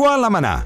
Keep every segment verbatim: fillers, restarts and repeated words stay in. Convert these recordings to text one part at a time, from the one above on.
Qua la Manà.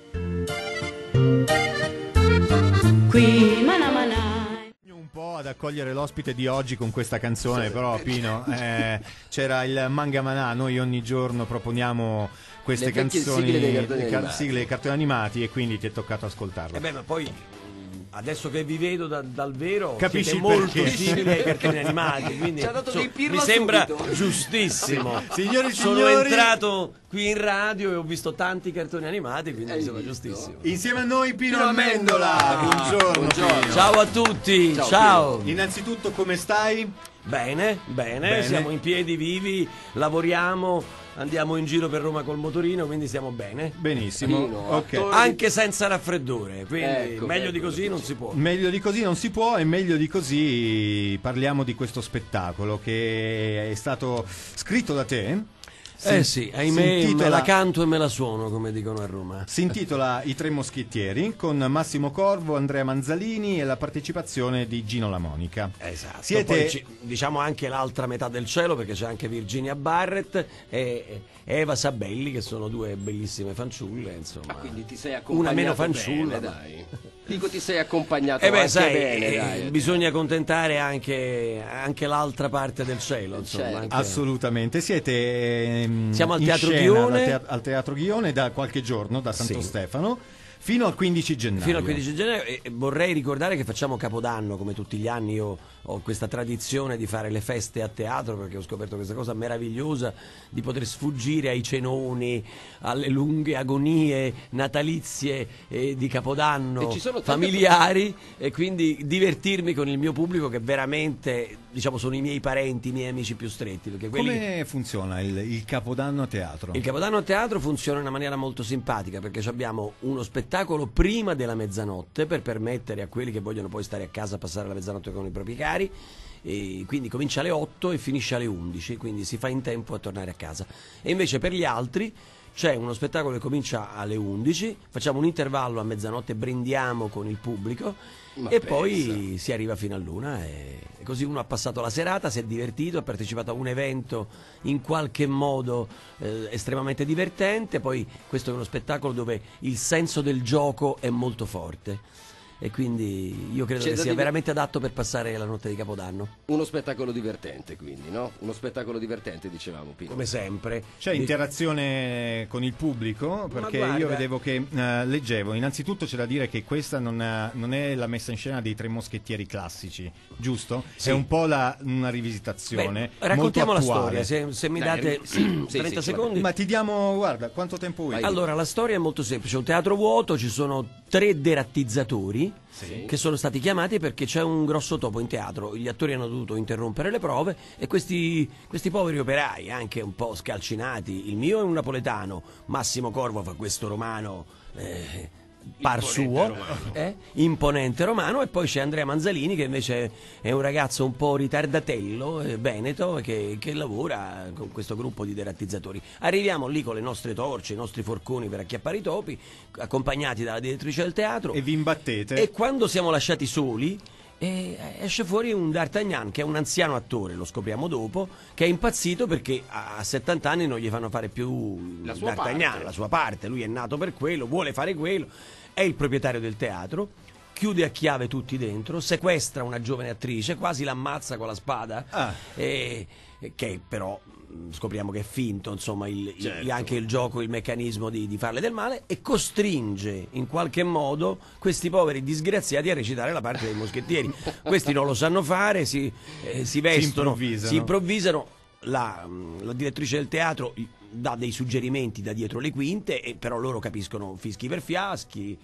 Qui Manà Manà. Un po' ad accogliere l'ospite di oggi con questa canzone, però Pino, eh, c'era il Manga Manà, noi ogni giorno proponiamo queste Le vecchie canzoni, sigle dei cartoni le ca- animati. sigle dei cartoni animati, e quindi ti è toccato ascoltarlo. Eh beh, ma poi adesso che vi vedo da- dal vero Capisci siete molto perché. simili ai cartoni animati, quindi Ci ha dato insomma, dei pirla mi sembra subito. giustissimo. Signori e Sono signori, entrato qui in radio e ho visto tanti cartoni animati, quindi Hai mi sembra visto? giustissimo. insieme a noi Pino Pino Amendola. Amendola. Buongiorno, Buongiorno. Pino. Ciao a tutti, Ciao, ciao. Innanzitutto come stai? Bene, bene, Bene. siamo in piedi vivi, lavoriamo, andiamo in giro per Roma col motorino, quindi stiamo bene. Benissimo. Pino, Ok. attore- Anche senza raffreddore, quindi Ecco, meglio ecco, di così ecco. non si può. Meglio di così non si può, e meglio di così parliamo di questo spettacolo che è stato scritto da te. Eh Si- sì, si ahimè, me intitola- la canto e me la suono, come dicono a Roma. Si intitola I Tre Moschettieri, con Massimo Corvo, Andrea Manzalini e la partecipazione di Gino La Monica. Esatto. Siete- Poi ci- diciamo anche l'altra metà del cielo, perché c'è anche Virginia Barrett e e Eva Sabelli, che sono due bellissime fanciulle, insomma. Ah, quindi ti sei accompagnato Una meno bene, fanciulla, ma- dai. Dico, ti sei accompagnato Eh beh, anche sai, bene, eh, dai. bisogna contentare anche, anche l'altra parte del cielo, insomma. Certo. anche- Assolutamente, siete ehm, Siamo al in Teatro scena Ghione. da tea- al Teatro Ghione da qualche giorno, da Santo Sì. Stefano, fino al quindici gennaio. Fino al quindici gennaio, e e vorrei ricordare che facciamo Capodanno come tutti gli anni. Io ho questa tradizione di fare le feste a teatro, perché ho scoperto questa cosa meravigliosa di poter sfuggire ai cenoni, alle lunghe agonie natalizie eh, di Capodanno E ci sono tante- familiari, e quindi divertirmi con il mio pubblico, che veramente, diciamo, sono i miei parenti, i miei amici più stretti, perché quelli... Come funziona il, il Capodanno a teatro? Il Capodanno a teatro funziona in una maniera molto simpatica, perché abbiamo uno spettacolo prima della mezzanotte per permettere a quelli che vogliono poi stare a casa a passare la mezzanotte con i propri cari, e quindi comincia alle otto e finisce alle undici, quindi si fa in tempo a tornare a casa. E invece per gli altri c'è uno spettacolo che comincia alle undici, facciamo un intervallo a mezzanotte, brindiamo con il pubblico Ma e pensa. poi si arriva fino a l'una, e e così uno ha passato la serata, si è divertito, ha partecipato a un evento in qualche modo eh, estremamente divertente. Poi questo è uno spettacolo dove il senso del gioco è molto forte, e quindi io credo C'è che da sia div- veramente adatto per passare la notte di Capodanno, Uno spettacolo divertente, quindi, no? Uno spettacolo divertente, dicevamo, Pino. come sempre. C'è Di- interazione con il pubblico, perché guarda- io vedevo che eh, leggevo, innanzitutto c'è da dire che questa non è, non è la messa in scena dei Tre Moschettieri classici, giusto? Sì. È un po' la, una rivisitazione. Beh, raccontiamo la molto attuale. storia, se, se mi Dai, date sì, sì, trenta sì, secondi. Ma ti diamo, guarda, quanto tempo vuoi? Vai. Allora, la storia è molto semplice: un teatro vuoto, ci sono tre derattizzatori Sì. che sono stati chiamati perché c'è un grosso topo in teatro. Gli attori hanno dovuto interrompere le prove, e questi, questi poveri operai, anche un po' scalcinati, il mio è un napoletano, Massimo Corvo fa questo romano eh, par suo, eh, imponente romano, e poi c'è Andrea Manzalini, che invece è un ragazzo un po' ritardatello, eh, veneto, che, che lavora con questo gruppo di derattizzatori. Arriviamo lì con le nostre torce, i nostri forconi per acchiappare i topi, accompagnati dalla direttrice del teatro, E vi imbattete? e quando siamo lasciati soli eh, esce fuori un D'Artagnan, che è un anziano attore, lo scopriamo dopo, che è impazzito perché a settanta anni non gli fanno fare più La sua D'Artagnan, parte. la sua parte. Lui è nato per quello, vuole fare quello, è il proprietario del teatro, chiude a chiave tutti dentro, sequestra una giovane attrice, quasi l'ammazza con la spada, Ah. e- e che però mh, scopriamo che è finto, insomma, il- il- Certo. anche il gioco, il meccanismo di, di farle del male, e costringe in qualche modo questi poveri disgraziati a recitare la parte dei moschettieri. Questi non lo sanno fare, si, eh, si vestono, improvvisano. si improvvisano. La, la direttrice del teatro dà dei suggerimenti da dietro le quinte, e però loro capiscono fischi per fiaschi,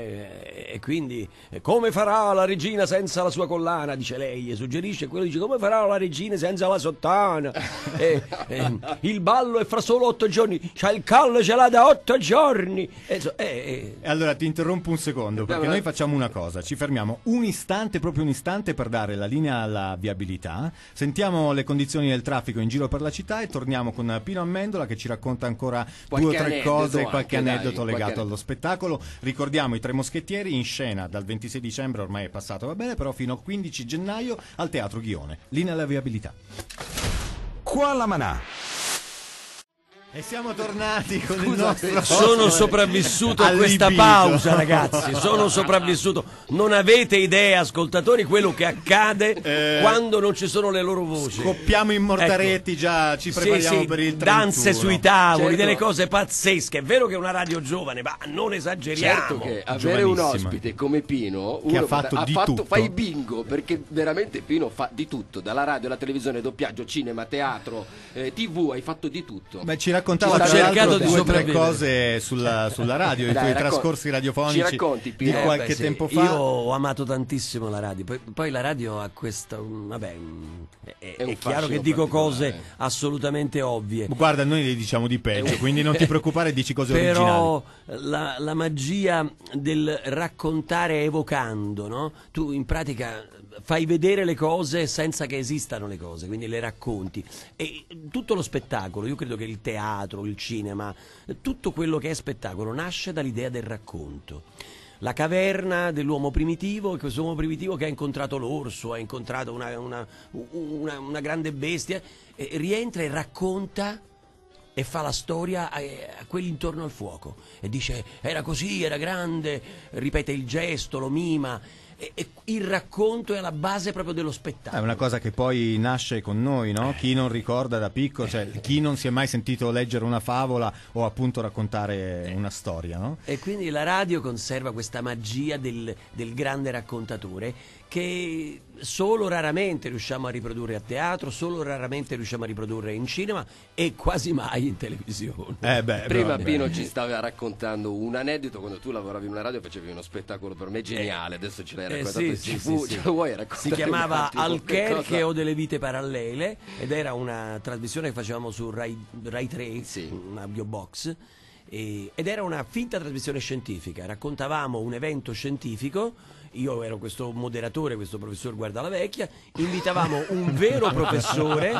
eh, e quindi eh, come farà la regina senza la sua collana, dice lei, e suggerisce, quello dice come farà la regina senza la sottana. Eh, eh, il ballo è fra solo otto giorni, c'ha il callo, ce l'ha da otto giorni. Eh, so- eh, eh, E allora ti interrompo un secondo, perché Andiamo noi avanti. facciamo una cosa, ci fermiamo un istante, proprio un istante, per dare la linea alla viabilità, sentiamo le condizioni del traffico in giro per la città e torniamo con Pino Amendola, che ci racconta ancora Qualche due o tre aneddoto cose, anche, qualche dai, aneddoto qualche legato aneddoto. allo spettacolo. Ricordiamo i Tre Moschettieri in scena dal ventisei dicembre, ormai è passato, va bene, però fino al quindici gennaio al Teatro Ghione. Linea alla viabilità. Qua la Manà. E siamo tornati con Scusate, il nostro... Sono sopravvissuto a questa allibito. pausa, ragazzi. Sono sopravvissuto. Non avete idea, ascoltatori, quello che accade Eh, quando non ci sono le loro voci. Scoppiamo in mortaretti, Ecco. già ci Sì, prepariamo sì, per il danze trentuno. sui tavoli, Certo. delle cose pazzesche. È vero che è una radio giovane, ma non esageriamo. Certo che avere un Giovanissima. ospite come Pino, Che uno ha fatto di tutto. fa i bingo, perché veramente Pino fa di tutto, dalla radio alla televisione, doppiaggio, cinema, teatro, eh, tivù, hai fatto di tutto. Beh, ci raccontava Ci tra sta l'altro cercato di due o tre sopravvivere. cose sulla, sulla radio, i Dai, tuoi raccon- trascorsi radiofonici ci racconti, di Pino? Eh, qualche beh, sì. tempo fa. Io ho amato tantissimo la radio. Poi, poi la radio ha questa. Vabbè, mm, è, è- È un è chiaro fascino che dico cose particolare. assolutamente ovvie. Guarda, noi le diciamo di peggio, quindi non ti preoccupare, dici cose Però originali. la, la magia del raccontare evocando, no? Tu in pratica fai vedere le cose senza che esistano le cose, quindi le racconti. E tutto lo spettacolo, io credo che il teatro, il cinema, tutto quello che è spettacolo nasce dall'idea del racconto. La caverna dell'uomo primitivo, questo uomo primitivo che ha incontrato l'orso, ha incontrato una, una- una- una grande bestia, e rientra e racconta e fa la storia a, a quelli intorno al fuoco e dice era così, era grande, ripete il gesto, lo mima, e, e il racconto è alla base proprio dello È spettacolo. una cosa che poi nasce con noi, no? Chi non ricorda da piccolo, cioè chi non si è mai sentito leggere una favola o appunto raccontare una storia, no? E quindi la radio conserva questa magia del, del grande raccontatore che solo raramente riusciamo a riprodurre a teatro, solo raramente riusciamo a riprodurre in cinema e quasi mai in televisione. Eh beh, Prima vabbè. Pino ci stava raccontando un aneddoto quando tu lavoravi in una radio, facevi uno spettacolo per me geniale, adesso ce l'hai Eh, raccontato sì, in sì, tivù, sì, sì. ce lo vuoi raccontare? Si chiamava un attimo? Che Alcherche cosa- o delle vite parallele ed era una trasmissione che facevamo su Rai, Rai tre, Sì. una biobox, e- ed era una finta trasmissione scientifica. Raccontavamo un evento scientifico. Io ero questo moderatore, questo professor Guardalavecchia, invitavamo un vero professore,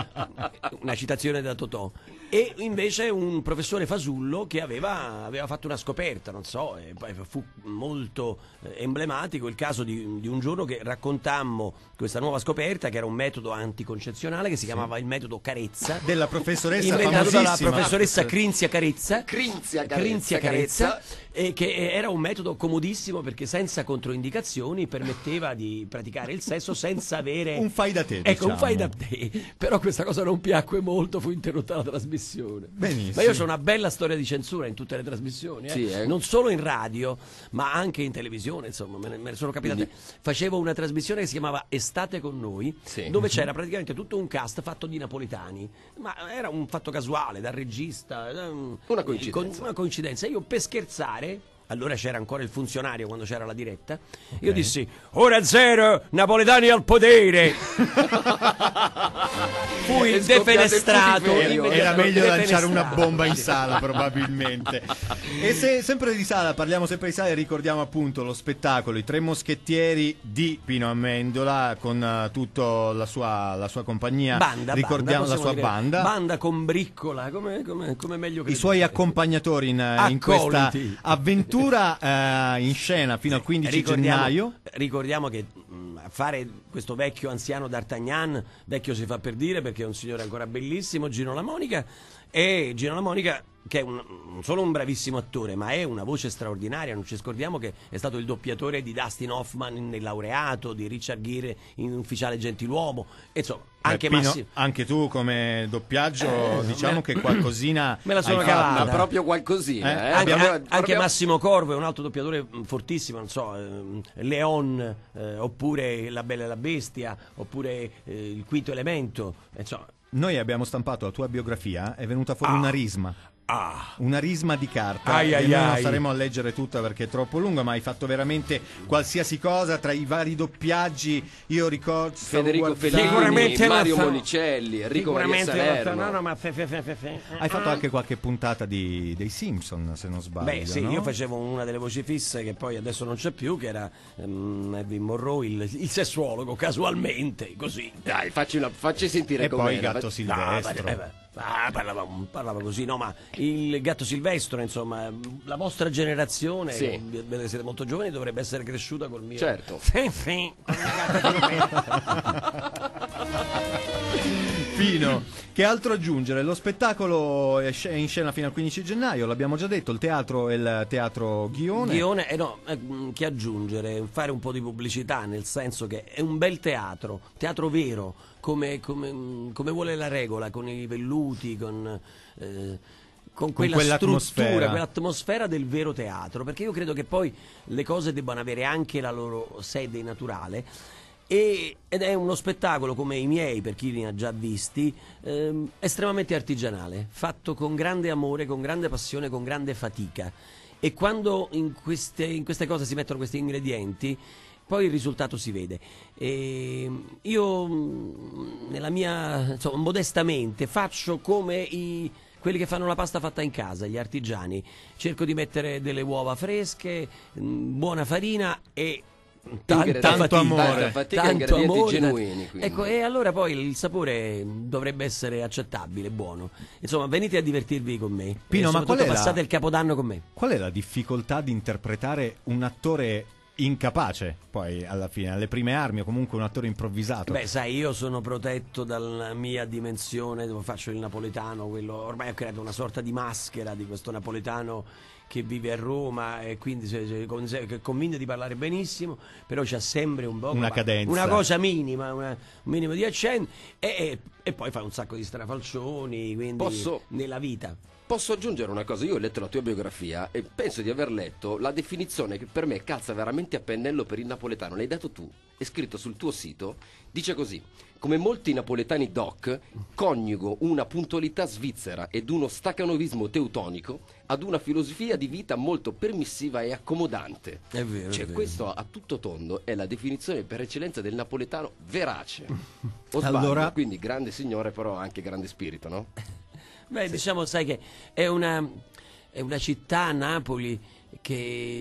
una citazione da Totò, e invece un professore fasullo che aveva, aveva fatto una scoperta, non so, e poi fu molto eh, emblematico il caso di, di un giorno che raccontammo questa nuova scoperta, che era un metodo anticoncezionale che si chiamava il metodo Carezza, Della professoressa inventato dalla famosissima. professoressa Crinzia Carezza. Crinzia Carezza, Crinzia Carezza. Carezza, e che era un metodo comodissimo perché senza controindicazioni permetteva di praticare il sesso senza avere Un fai da te, ecco, un diciamo. fai da te. Però questa cosa non piacque molto, fu interrotta la trasmissione. Benissimo. Ma io ho una bella storia di censura in tutte le trasmissioni, eh. Sì, eh. Non solo in radio, ma anche in televisione, insomma, me ne, me ne sono capitate. Quindi- Facevo una trasmissione che si chiamava Estate con noi, Sì. dove c'era praticamente tutto un cast fatto di napoletani, ma era un fatto casuale, dal regista, da un- Una coincidenza. con- una coincidenza. Io per scherzare, allora c'era ancora il funzionario quando c'era la diretta, io dissi ora zero, napoletani al potere. Fui È scoppiato il defenestrato. putiferio. Era immediatamente meglio lanciare una defenestrato. bomba in sala, probabilmente. E se sempre di sala, parliamo sempre di sala e ricordiamo appunto lo spettacolo I Tre Moschettieri di Pino Amendola con uh, tutta la sua, la sua compagnia. Banda, ricordiamo banda, la sua possiamo dire. banda. Banda con briccola, come, come, come meglio che I suoi accompagnatori in, in questa Accoliti. avventura eh, in scena fino al quindici gennaio. Ricordiamo che mh, fare questo vecchio anziano D'Artagnan, vecchio si fa per dire perché è un signore ancora bellissimo, Gino La Monica, e Gino La Monica che è un, non solo un bravissimo attore, ma è una voce straordinaria. Non ci scordiamo che è stato il doppiatore di Dustin Hoffman nel Laureato, di Richard Gere in Ufficiale Gentiluomo, e insomma anche Eh, Pino, Massimo. anche tu come doppiaggio Eh, diciamo me- che qualcosina me la sono hai cavata. fatto. Ma proprio qualcosina, Eh, eh? Anche, Proprio- an- anche proprio- Massimo Corvo è un altro doppiatore mh, fortissimo, non so, ehm, Leon, eh, oppure La Bella e la Bestia, oppure eh, Il Quinto Elemento, eh, insomma. Noi abbiamo stampato la tua biografia, è venuta fuori Ah. una risma. Ah, Una risma di carta. Ai, e ai, noi non ai. staremo a leggere tutta perché è troppo lunga, ma hai fatto veramente qualsiasi cosa tra i vari doppiaggi. Io ricordo stavo Federico guardando- Fellini, Sicuramente Mario lo so. Monicelli, Enrico Maria sicuramente Salerno. no, no, ma fe, fe, fe, fe, fe. Hai fatto anche qualche puntata di, dei Simpson, se non sbaglio. Beh sì, no? io facevo una delle voci fisse che poi adesso non c'è più, che era um, Edwin Monroe, il, il sessuologo, casualmente, così. Dai, facci, una, facci sentire E com'era. poi Gatto Facci- Silvestro. No, eh, beh, ah, parlava, parlava così, no, ma il gatto silvestre, insomma, la vostra generazione, Sì. eh, ve- siete molto giovani, dovrebbe essere cresciuta col mio. Certo. Sì, sì, con il gatto silvestre. Pino, che altro aggiungere? Lo spettacolo è sc- è in scena fino al quindici gennaio, l'abbiamo già detto, il teatro è il teatro Ghione. Ghione, eh no, eh, che aggiungere, fare un po' di pubblicità, nel senso che è un bel teatro, teatro vero, come, come, come vuole la regola, con i velluti, con... Eh, con quella quell'atmosfera. struttura, quell'atmosfera del vero teatro, perché io credo che poi le cose debbano avere anche la loro sede naturale. E, ed è uno spettacolo come i miei, per chi ne ha già visti, ehm, estremamente artigianale, fatto con grande amore, con grande passione, con grande fatica. E quando in queste, in queste cose si mettono questi ingredienti, poi il risultato si vede. E io, nella mia, insomma, modestamente, faccio come i... quelli che fanno la pasta fatta in casa, gli artigiani. Cerco di mettere delle uova fresche, mh, buona farina e tanta Tanto fatica, amore. Tanta fatica, tanto ingredienti amore. genuini, quindi. Ecco, e allora poi il sapore dovrebbe essere accettabile, buono. Insomma, venite a divertirvi con me. Pino, e ma soprattutto qual è la- passate il Capodanno con me. Qual è la difficoltà di interpretare un attore incapace, poi alla fine, alle prime armi, o comunque un attore improvvisato? Beh, sai, io sono protetto dalla mia dimensione, dove faccio il napoletano, quello, ormai ho creato una sorta di maschera di questo napoletano che vive a Roma e quindi se, se, con- se- che è convinto di parlare benissimo, però c'ha sempre un po' Una cadenza. una cosa minima, una- un minimo di accento e, e- e poi fa un sacco di strafalcioni, quindi Posso- nella vita. Posso aggiungere una cosa? Io ho letto la tua biografia e penso di aver letto la definizione che per me calza veramente a pennello per il napoletano. L'hai dato tu, è scritto sul tuo sito, dice così: come molti napoletani doc, coniugo una puntualità svizzera ed uno stacanovismo teutonico ad una filosofia di vita molto permissiva e accomodante. È vero, Cioè, è vero. questo a tutto tondo è la definizione per eccellenza del napoletano verace. O sbaglio? Allora- Quindi grande signore, però anche grande spirito, no? Beh, diciamo, sai che è una, è una città, Napoli, che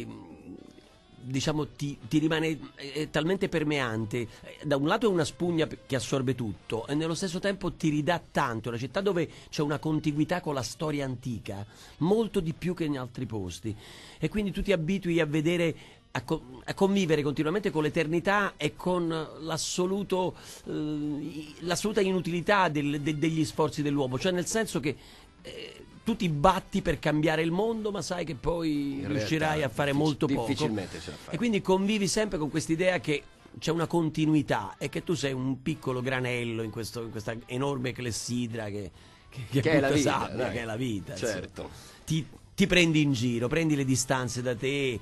diciamo ti, ti rimane è talmente permeante. Da un lato è una spugna che assorbe tutto e nello stesso tempo ti ridà tanto. È una città dove c'è una contiguità con la storia antica, molto di più che in altri posti. E quindi tu ti abitui a vedere, a, co- a convivere continuamente con l'eternità e con l'assoluto, eh, i- l'assoluta inutilità del- de- degli sforzi dell'uomo, cioè nel senso che eh, tu ti batti per cambiare il mondo, ma sai che poi In riuscirai realtà, a fare difficil- molto poco. difficilmente ce la fai. E quindi convivi sempre con quest'idea che c'è una continuità e che tu sei un piccolo granello in, questo- in questa enorme clessidra che, che, che Che è la butta vita, sabbia, dai. che è la vita. Certo. insomma. Ti, ti prendi in giro, prendi le distanze da te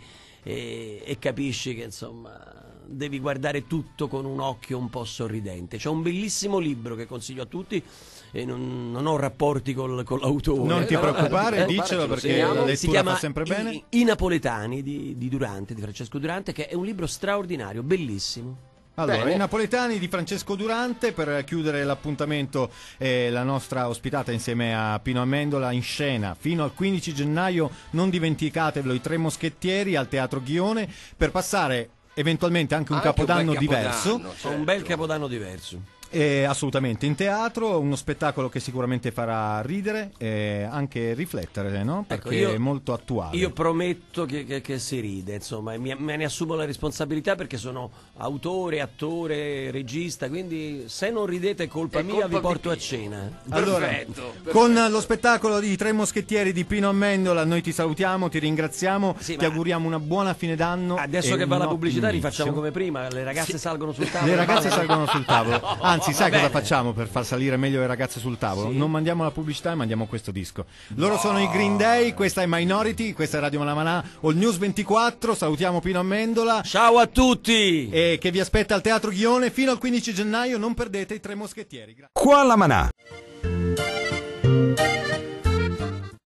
e, e capisci che insomma devi guardare tutto con un occhio un po' sorridente. C'è un bellissimo libro che consiglio a tutti e non, non ho rapporti col, con l'autore. Non ti Eh, preoccupare, eh, dicelo ce lo perché segniamo. la Si lettura chiama fa sempre I, bene. I Napoletani di, di Durante, di Francesco Durante, che è un libro straordinario, bellissimo. Allora, Bene. i napoletani di Francesco Durante, per chiudere l'appuntamento, eh, la nostra ospitata insieme a Pino Amendola in scena fino al quindici gennaio, non dimenticatevelo, i Tre Moschettieri al Teatro Ghione, per passare eventualmente anche un Anche un capodanno bel capodanno, diverso. certo. È un bel capodanno diverso. Eh, assolutamente, in teatro, uno spettacolo che sicuramente farà ridere e anche riflettere, no? Perché Ecco, io- è molto attuale. Io prometto che, che- che si ride, insomma, e mi- me ne assumo la responsabilità perché sono autore, attore, regista, quindi se non ridete è colpa È mia, colpa vi porto mia. a cena. Allora, Perfetto, perfetto. con lo spettacolo di Tre Moschettieri di Pino Amendola noi ti salutiamo, ti ringraziamo, Sì, ti ma- auguriamo una buona fine d'anno. Adesso e che va un la pubblicità ottimo rifacciamo inizio. come prima, le ragazze salgono sul tavolo. Le ragazze salgono sul tavolo. Anzi, sai va cosa bene. facciamo per far salire meglio le ragazze sul tavolo? Sì. Non mandiamo la pubblicità e mandiamo questo disco. Loro sono i Green Day, questa è Minority, questa è Radio Malamanà, All News ventiquattro. Salutiamo Pino Amendola Ciao a tutti! e che vi aspetta al Teatro Ghione fino al quindici gennaio. Non perdete i Tre Moschettieri. Gra- Qua la Manà.